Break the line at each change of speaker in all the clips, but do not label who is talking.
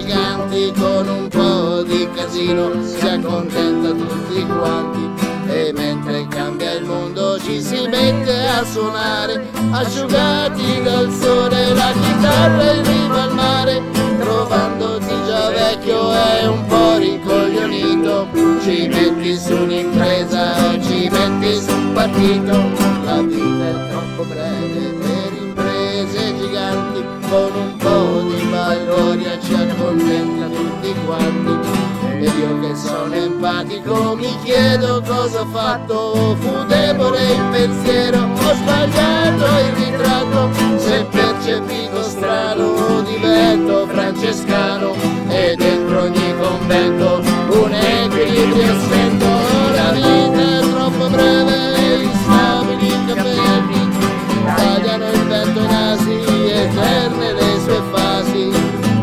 giganti, con un po' di casino si accontenta tutti quanti. E mentre cambia il mondo ci si mette a suonare, asciugati dal sole, la chitarra in riva al mare. Trovandoti già vecchio e un po' rincoglionito, ci metti su un'impresa o ci metti su un partito. La vita è troppo breve per imprese giganti, con un po' di baldoria ci accontenta tutti quanti. Ed io che sono empatico mi chiedo cosa ho fatto, fu debole il pensiero, ho sbagliato il ritratto, se percepito strano divento francescano e dentro ogni convento un equilibrio spento. La vita è troppo breve, gli stabili capelli tagliano il vento ai nasi, eterne le sue fasi.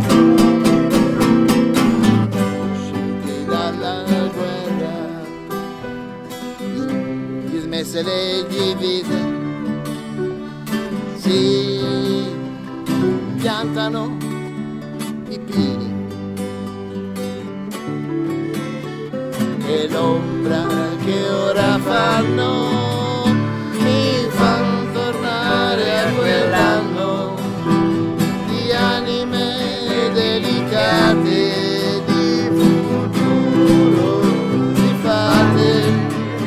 Dismesse le divise, si piantano i pini e l'ombra che ora fanno mi fanno tornare a quell'anno di anime delicate, di futuro, di fate.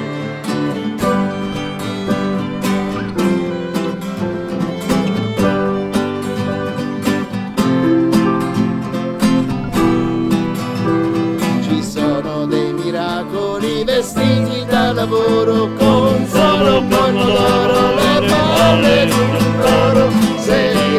Vestiti da lavoro con solo pomodoro, le palle di un coro.